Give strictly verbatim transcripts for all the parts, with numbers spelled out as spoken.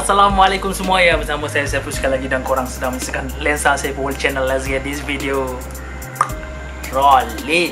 Assalamualaikum semua ya, bersama saya Saiful sekali lagi dan korang sedang menyaksikan Lensa Saiful channel. Let's get this video rolling.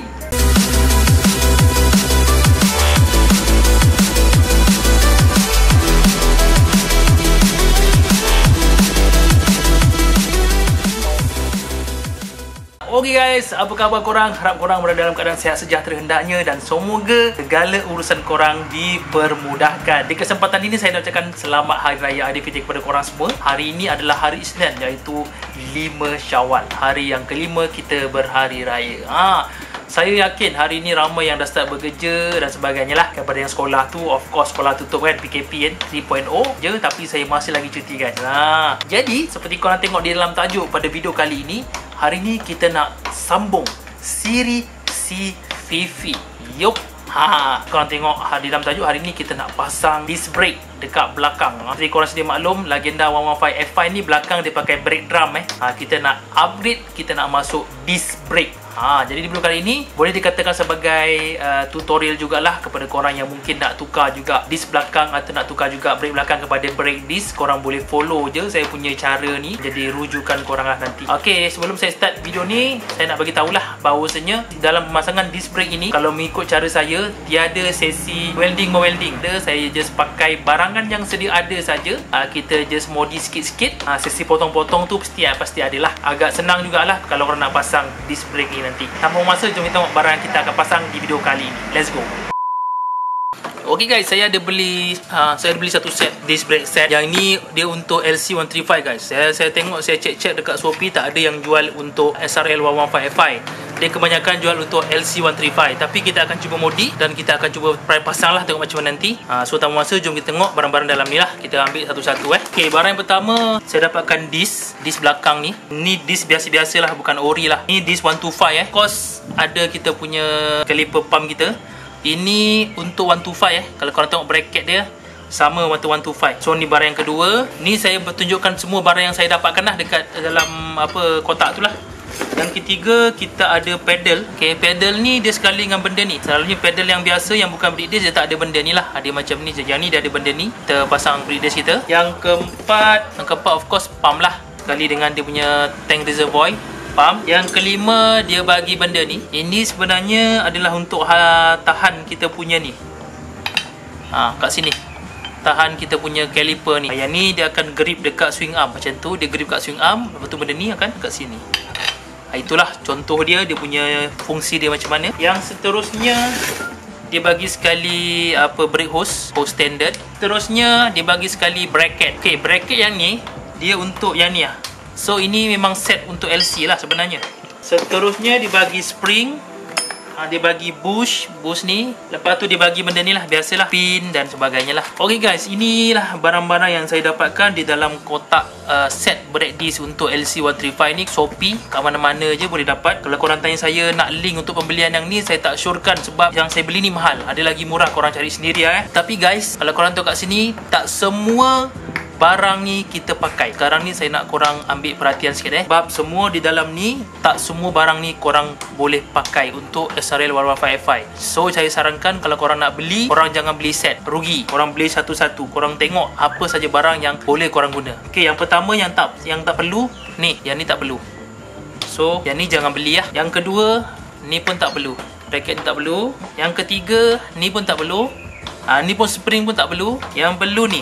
Oke okay guys, apa khabar korang? Harap korang berada dalam keadaan sihat sejahtera hendaknya dan semoga segala urusan korang dipermudahkan. Di kesempatan ini saya nak ucapkan selamat Hari Raya Aidilfitri kepada korang semua. Hari ini adalah hari Isnin, iaitu lima Syawal, hari yang kelima kita berhari raya. Ha, saya yakin hari ini ramai yang dah start bekerja dan sebagainya lah. Kepada yang sekolah tu, of course sekolah tutup kan, P K P kan tiga titik kosong je, tapi saya masih lagi cuti guys. Ha, jadi seperti korang tengok di dalam tajuk pada video kali ini, hari ni kita nak sambung siri si Fifi. Yup. Ha, korang tengok di dalam tajuk hari ni kita nak pasang disc brake dekat belakang. Jadi korang sedia maklum, Lagenda seratus lima F I ni belakang dia pakai brake drum eh. Ha, kita nak upgrade, kita nak masuk disc brake. Ha, jadi di video kali ini boleh dikatakan sebagai uh, tutorial jugalah kepada korang yang mungkin nak tukar juga disc belakang atau nak tukar juga brake belakang kepada brake disc. Korang boleh follow je saya punya cara ni, jadi rujukan korang lah nanti. Okey, sebelum saya start video ni, saya nak bagi tahulah bahawasanya dalam pemasangan disc brake ini, kalau mengikut cara saya, tiada sesi welding mewelding. Saya just pakai barangan yang sedia ada saja. Ha, kita just modi sikit-sikit. Ha, sesi potong-potong tu pasti pasti adalah. Agak senang jugalah kalau korang nak pasang disc brake ni nanti. Tanpa masa, jom kita tengok barang yang kita akan pasang di video kali ini. Let's go. Okay guys, saya ada beli uh, saya ada beli satu set disc brake set. Yang ini dia untuk L C seratus tiga puluh lima guys. Saya saya tengok, saya cek-cek dekat Shopee, tak ada yang jual untuk S R L seratus lima F I. Dia kebanyakan jual untuk L C seratus tiga puluh lima. Tapi kita akan cuba modi dan kita akan cuba pasang lah, tengok macam mana nanti. uh, So tanpa masa, jom kita tengok barang-barang dalam ni lah. Kita ambil satu-satu eh. Okay, barang yang pertama saya dapatkan disc Disc belakang ni. Ni disc biasa-biasa lah, bukan ori lah. Ni disc seratus dua puluh lima eh. Of course ada kita punya caliper pump kita. Ini untuk seratus dua puluh lima eh. Kalau korang tengok bracket dia sama macam seratus dua puluh lima. So ni barang yang kedua. Ni saya bertunjukkan semua barang yang saya dapatkan lah dekat dalam apa kotak tu lah. Yang ketiga, kita ada pedal. Okay, pedal ni dia sekali dengan benda ni. Selalunya pedal yang biasa yang bukan brake disc dia tak ada benda ni lah. Ada macam ni je. Yang ni dia ada benda ni. Kita pasang brake disc kita. Yang keempat, yang keempat of course pump lah. Sekali dengan dia punya tank reservoir pump. Yang kelima, dia bagi benda ni. Ini sebenarnya adalah untuk ha, tahan kita punya ni. Ha, kat sini. Tahan kita punya caliper ni. Yang ni dia akan grip dekat swing arm. Macam tu, dia grip kat swing arm. Lepas tu benda ni akan kat sini. Ha, itulah contoh dia, dia punya fungsi dia macam mana. Yang seterusnya, dia bagi sekali apa brake hose, hose standard. Terusnya dia bagi sekali bracket. Okey, bracket yang ni dia untuk yang ni lah. So ini memang set untuk L C lah sebenarnya. Seterusnya dia bagi spring. Ha, dia bagi bush, bush ni. Lepas tu dia bagi benda ni lah, biasalah pin dan sebagainya lah. Okey guys, inilah barang-barang yang saya dapatkan di dalam kotak uh, set brake disc untuk L C seratus tiga puluh lima ni. Shopee, kat mana-mana je boleh dapat. Kalau korang tanya saya nak link untuk pembelian yang ni, saya tak syorkan sebab yang saya beli ni mahal. Ada lagi murah, korang cari sendiri ya. Eh. Tapi guys, kalau korang tengok kat sini, tak semua barang ni kita pakai. Sekarang ni saya nak korang ambil perhatian sikit eh. Sebab semua di dalam ni, tak semua barang ni korang boleh pakai untuk S R L seratus lima F I. So saya sarankan kalau korang nak beli, korang jangan beli set, rugi. Korang beli satu-satu. Korang tengok apa saja barang yang boleh korang guna. Okey, yang pertama yang tak yang tak perlu ni, yang ni tak perlu. So yang ni jangan beli lah. Yang kedua, ni pun tak perlu. Bracket ni tak perlu. Yang ketiga, ni pun tak perlu. Ha, ni pun spring pun tak perlu. Yang perlu ni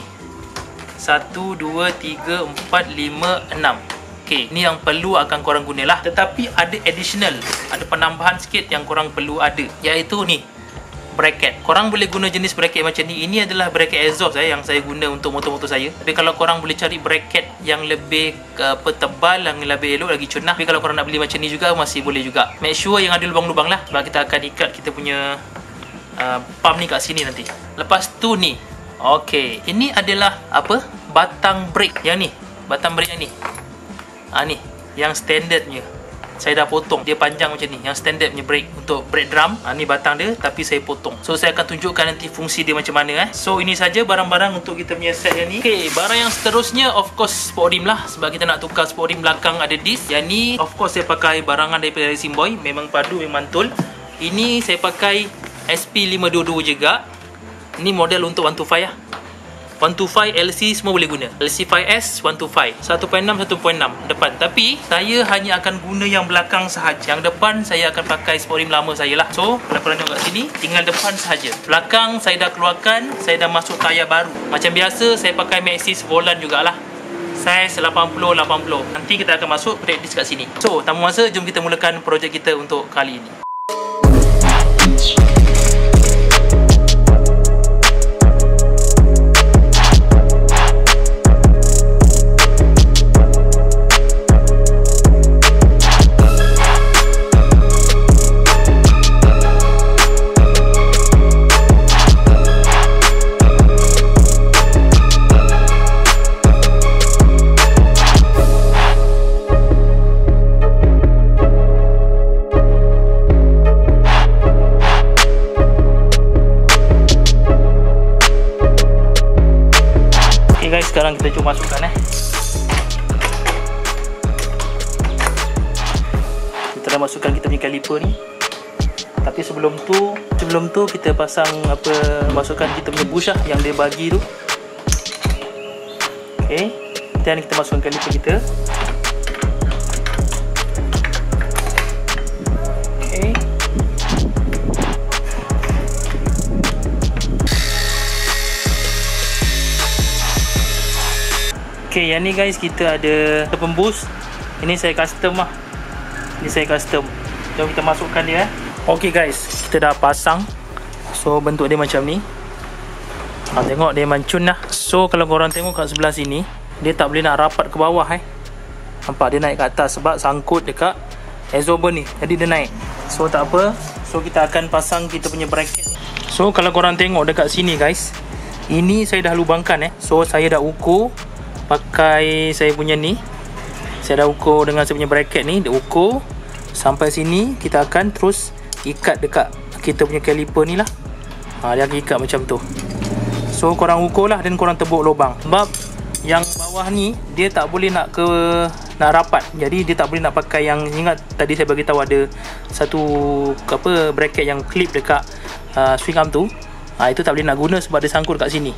satu, dua, tiga, empat, lima, enam. Okay, ni yang perlu akan korang gunalah. Tetapi ada additional, ada penambahan sikit yang korang perlu ada, iaitu ni bracket. Korang boleh guna jenis bracket macam ni. Ini adalah bracket exhaust eh, yang saya guna untuk motor-motor saya. Tapi kalau korang boleh cari bracket yang lebih apa, tebal, yang lebih elok, lagi cunah. Tapi kalau korang nak beli macam ni juga, masih boleh juga. Make sure yang ada lubang-lubang lah, sebab kita akan ikat kita punya uh, pump ni kat sini nanti. Lepas tu ni, okey, ini adalah apa? Batang brake yang ni. Batang brake yang ni. Ha ni, yang standardnya. Saya dah potong. Dia panjang macam ni. Yang standard punya brake untuk brake drum. Ha ni batang dia, tapi saya potong. So saya akan tunjukkan nanti fungsi dia macam mana eh. So ini saja barang-barang untuk kita punya set yang ni. Okey, barang yang seterusnya of course sport rim lah, sebab kita nak tukar sport rim belakang ada disc. Yang ni of course saya pakai barangan daripada Racing Boy. Memang padu, memang mantul. Ini saya pakai S P lima dua dua juga. Ini model untuk seratus dua puluh lima lah. seratus dua puluh lima L C semua boleh guna. L C lima S seratus dua puluh lima, satu perpuluhan enam, satu perpuluhan enam depan. Tapi saya hanya akan guna yang belakang sahaja. Yang depan saya akan pakai sport rim lama saya lah. So kalau korang tengok kat sini, tinggal depan sahaja. Belakang saya dah keluarkan, saya dah masuk tayar baru. Macam biasa saya pakai Maxxis Volant jugalah, saiz lapan puluh lapan puluh. Nanti kita akan masuk brake disc kat sini. So tanpa masa, jom kita mulakan projek kita untuk kali ini. Guys, sekarang kita cuba masukkan eh. Kita dah masukkan kita punya caliper ni. Tapi sebelum tu, sebelum tu kita pasang apa, masukkan kita punya bush lah yang dia bagi tu. Okey. Dan kita masukkan caliper kita. Okey. Okay, yang ni guys, kita ada pemboost. Ini saya custom lah. Ini saya custom. Jom kita masukkan dia. Okay guys, kita dah pasang. So bentuk dia macam ni. Ha, tengok dia mancun lah. So kalau korang tengok kat sebelah sini, dia tak boleh nak rapat ke bawah eh. Nampak dia naik ke atas sebab sangkut dekat absorber ni. Jadi dia naik. So tak apa. So kita akan pasang kita punya bracket. So kalau korang tengok dekat sini guys, ini saya dah lubangkan eh. So saya dah ukur pakai saya punya ni. Saya dah ukur dengan saya punya bracket ni. Dia ukur sampai sini. Kita akan terus ikat dekat kita punya caliper ni lah. ha, Dia akan ikat macam tu. So korang ukur lah dan korang tebuk lubang. Sebab yang bawah ni dia tak boleh nak ke nak rapat. Jadi dia tak boleh nak pakai yang, ingat tadi saya bagi tahu ada satu apa bracket yang clip dekat uh, swing arm tu. ha, Itu tak boleh nak guna sebab dia sangkut kat sini.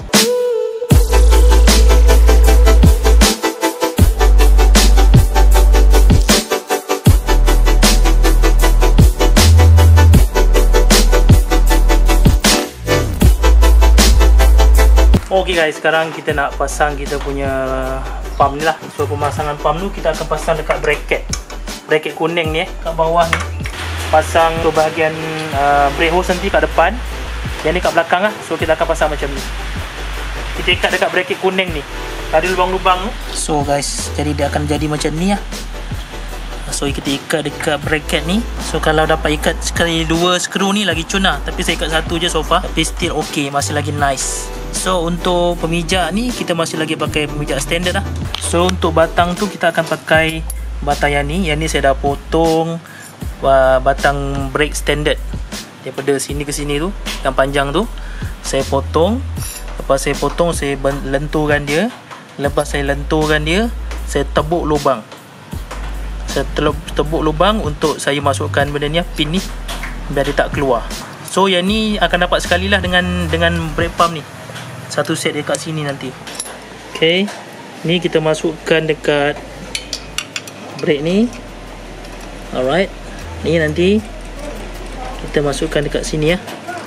Ok guys, sekarang kita nak pasang kita punya pump ni lah. So pemasangan pump tu kita akan pasang dekat bracket. Bracket kuning ni eh, kat bawah ni. Pasang tu bahagian uh, brake hose nanti kat depan. Yang ni kat belakang lah. So kita akan pasang macam ni. Kita ikat dekat bracket kuning ni. Ada lubang-lubang tu. So guys, jadi dia akan jadi macam ni lah. So kita ikat dekat bracket ni. So kalau dapat ikat sekali dua skru ni lagi cun lah. Tapi saya ikat satu je so far. Tapi still ok, masih lagi nice. So untuk pemijak ni kita masih lagi pakai pemijak standard lah. So untuk batang tu kita akan pakai batang yang ni. Yang ni saya dah potong uh, batang brake standard. Daripada sini ke sini tu, yang panjang tu saya potong. Lepas saya potong, saya lenturkan dia. Lepas saya lenturkan dia, saya tebuk lubang. Saya tebuk lubang untuk saya masukkan benda ni, pin ni, biar dia tak keluar. So yang ni akan dapat sekali lah dengan dengan brake pump ni. Satu set dekat sini nanti. Okay, ni kita masukkan dekat brake ni. Alright, ni nanti kita masukkan dekat sini ya.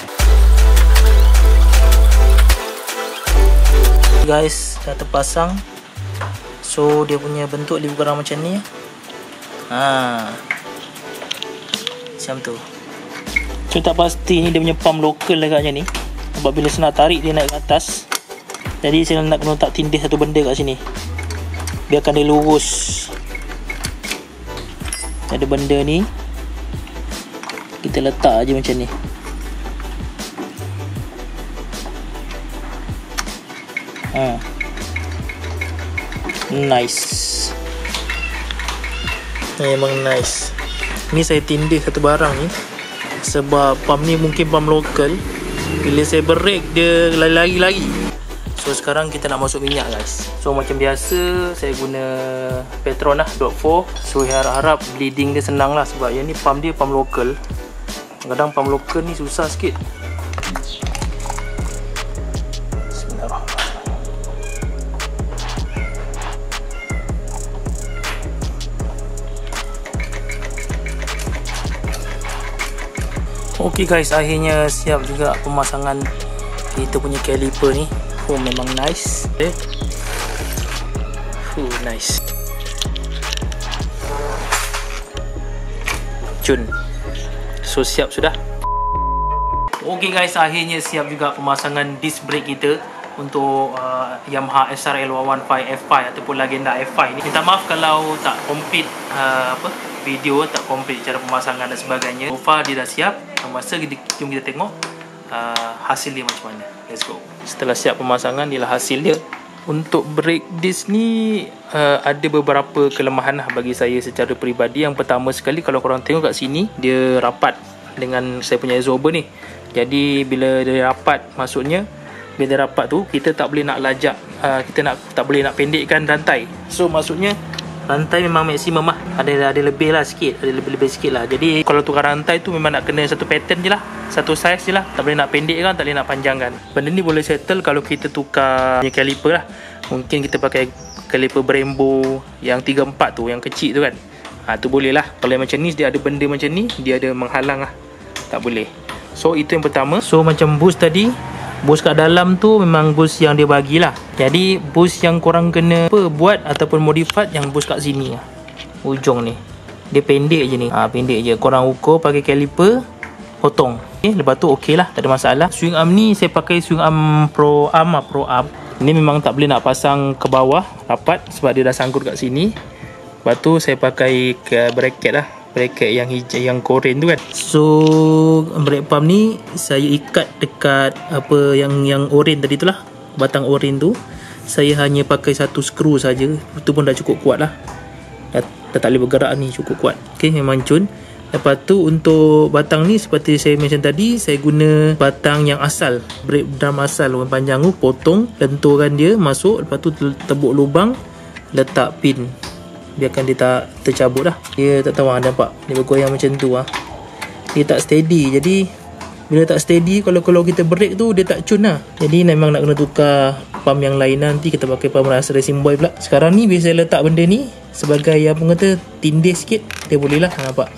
Guys, dah terpasang. So dia punya bentuk lebih kurang macam ni ya. Ha, macam tu. So tak pasti ni dia punya pump lokal agaknya ni. Sebab bila saya nak tarik dia naik ke atas. Jadi saya nak kena letak tindih satu benda kat sini. Biarkan dia lurus. Ada benda ni, kita letak aja macam ni. Ha. Nice. Memang nice. Ni saya tindih satu barang ni. Sebab pump ni mungkin pump lokal. Bila saya break dia lari-lari lagi. So sekarang kita nak masuk minyak guys. So macam biasa saya guna Petron lah dot four. So harap-harap bleeding dia senang lah. Sebab yang ni pump dia pump lokal. Kadang pump lokal ni susah sikit. Bismillahirrahmanirrahim. Okey guys, akhirnya siap juga pemasangan kita punya caliper ni. Oh, memang nice. Okay. Oh, nice. Cun. So siap sudah. Okey guys, akhirnya siap juga pemasangan disc brake kita untuk uh, Yamaha S R L seratus lima F lima ataupun Legenda F lima ni. Minta maaf kalau tak complete uh, apa video, tak complete cara pemasangan dan sebagainya. So far dia dah siap. Masa kita, jom kita tengok uh, hasil dia macam mana. Let's go. Setelah siap pemasangan, inilah hasil dia. Untuk brake disc ni uh, ada beberapa kelemahan lah bagi saya secara peribadi. Yang pertama sekali, kalau korang tengok kat sini, dia rapat dengan saya punya absorber ni. Jadi bila dia rapat, maksudnya bila dia rapat tu kita tak boleh nak lajak, uh, kita nak tak boleh nak pendekkan rantai. So maksudnya rantai memang maksimum lah. Ada ada lebih lah sikit, ada lebih-lebih sikit lah. Jadi kalau tukar rantai tu memang nak kena satu pattern je lah, satu size je lah. Tak boleh nak pendekkan, tak boleh nak panjangkan. Benda ni boleh settle kalau kita tukar punya caliper lah. Mungkin kita pakai caliper Brembo yang tiga empat tu, yang kecil tu kan. Ha, tu boleh lah. Kalau yang macam ni, dia ada benda macam ni, dia ada menghalang lah. Tak boleh. So itu yang pertama. So macam boost tadi, boost kat dalam tu memang boost yang dia bagilah. Jadi boost yang korang kena apa, buat ataupun modified yang boost kat sini lah, ujung ni. Dia pendek je ni. Ha, pendek je. Korang ukur pakai caliper, potong. Okay, lepas tu okey lah, tak ada masalah. Swing arm ni saya pakai swing arm Pro Arm lah, Pro Arm. Ni memang tak boleh nak pasang ke bawah rapat sebab dia dah sangkut kat sini. Lepas tu saya pakai ke bracket lah, bracket yang hijau, yang koren tu kan. So brake pump ni saya ikat dekat apa yang yang oren tadi tu lah, batang oren tu. Saya hanya pakai satu skru saja. Itu pun dah cukup kuat lah. Dah, dah tak boleh bergerak ni, cukup kuat. Okay, memang cun. Lepas tu untuk batang ni seperti saya mention tadi, saya guna batang yang asal, brake drum asal warna panjang tu, potong, lenturkan dia masuk. Lepas tu tebuk lubang, letak pin, biarkan dia tak tercabut lah. Dia tak tahu, nampak dia bergoyang macam tu lah. Dia tak steady. Jadi bila tak steady, kalau kalau kita brake tu dia tak cun lah. Jadi memang nak kena tukar pump yang lain. Nanti kita pakai pump rasa racing boy pula. Sekarang ni bila saya letak benda ni sebagai apa kata, tindih sikit, dia boleh lah. Nampak?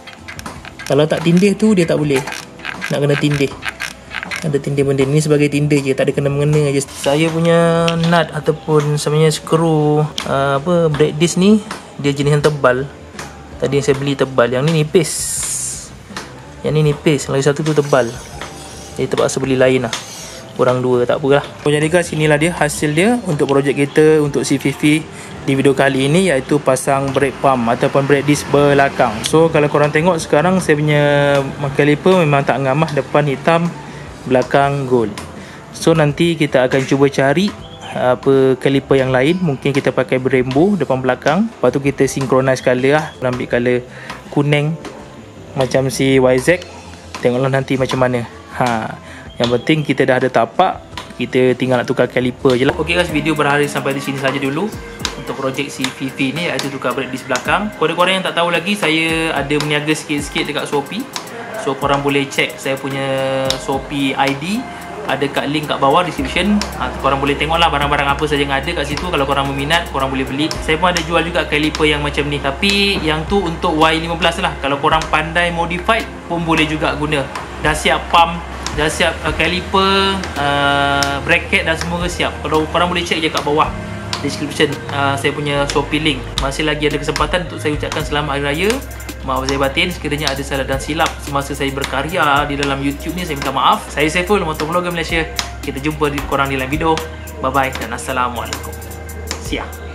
Kalau tak tindih tu dia tak boleh. Nak kena tindih. Ada tindih benda ni sebagai tindih je, tak ada kena-mengena je. Saya punya nut ataupun sebenarnya skru uh, apa brake disc ni, dia jenis yang tebal. Tadi yang saya beli tebal, yang ni nipis. Yang ni nipis, lagi satu tu tebal. Jadi terpaksa beli lain lah. Kurang dua, tak apalah. So, jadi guys, inilah dia hasil dia untuk projek kita untuk C V V di video kali ini, iaitu pasang brake pump ataupun brake disc belakang. So kalau korang tengok sekarang, saya punya caliper memang tak ngamah, depan hitam, belakang gold. So nanti kita akan cuba cari apa caliper yang lain. Mungkin kita pakai Brembo depan belakang. Lepas tu kita synchronize color lah, ambil color kuning macam si Y Z. Tengoklah nanti macam mana. Ha, yang penting kita dah ada tapak, kita tinggal nak tukar caliper je lah. Ok guys, video berakhir sampai di sini saja dulu untuk projek C V V ni, iaitu tukar brake disc belakang. Korang-korang yang tak tahu lagi, saya ada meniaga sikit-sikit dekat Shopee. So korang boleh check saya punya Shopee I D, ada kat link kat bawah description. ha, Korang boleh tengok lah barang-barang apa saja yang ada kat situ. Kalau korang berminat, korang boleh beli. Saya pun ada jual juga caliper yang macam ni, tapi yang tu untuk Y lima belas lah. Kalau korang pandai modified pun boleh juga guna. Dah siap pump, dah siap uh, caliper, uh, bracket dan semua siap. Kalau korang boleh check je kat bawah description uh, saya punya Shopee link. Masih lagi ada kesempatan untuk saya ucapkan selamat Hari Raya. Maaf saya batin sekiranya ada salah dan silap semasa saya berkarya di dalam YouTube ni, saya minta maaf. Saya Saiful, motovlogger Malaysia. Kita jumpa di korang di lain video. Bye bye dan assalamualaikum. Siap.